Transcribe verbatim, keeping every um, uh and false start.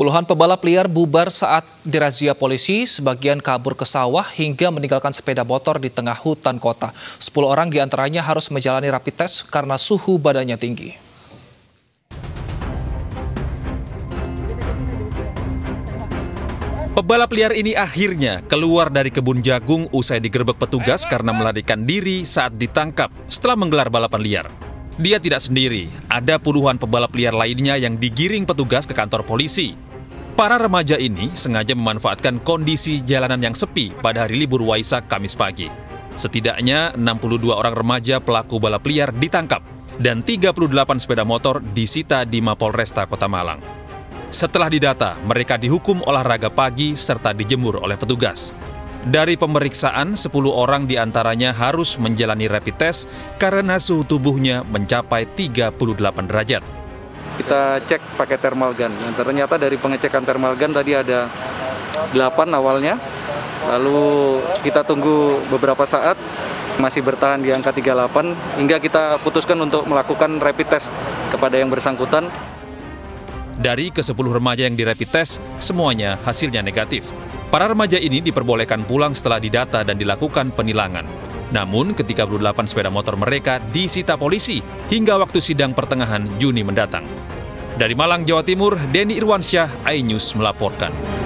Puluhan pebalap liar bubar saat dirazia polisi, sebagian kabur ke sawah hingga meninggalkan sepeda motor di tengah hutan kota. Sepuluh orang diantaranya harus menjalani rapid test karena suhu badannya tinggi. Pebalap liar ini akhirnya keluar dari kebun jagung usai digerebek petugas karena melarikan diri saat ditangkap setelah menggelar balapan liar. Dia tidak sendiri, ada puluhan pebalap liar lainnya yang digiring petugas ke kantor polisi. Para remaja ini sengaja memanfaatkan kondisi jalanan yang sepi pada hari libur Waisak Kamis pagi. Setidaknya enam puluh dua orang remaja pelaku balap liar ditangkap dan tiga puluh delapan sepeda motor disita di Mapolresta Kota Malang. Setelah didata, mereka dihukum olahraga pagi serta dijemur oleh petugas. Dari pemeriksaan, sepuluh orang diantaranya harus menjalani rapid test karena suhu tubuhnya mencapai tiga puluh delapan derajat. Kita cek pakai thermal gun. Ternyata dari pengecekan thermal gun tadi ada delapan awalnya. Lalu kita tunggu beberapa saat, masih bertahan di angka tiga puluh delapan, hingga kita putuskan untuk melakukan rapid test kepada yang bersangkutan. Dari ke sepuluh remaja yang dirapid test, semuanya hasilnya negatif. Para remaja ini diperbolehkan pulang setelah didata dan dilakukan penilangan. Namun, ke tiga puluh delapan sepeda motor mereka disita polisi hingga waktu sidang pertengahan Juni mendatang. Dari Malang, Jawa Timur, Denny Irwansyah, iNews melaporkan.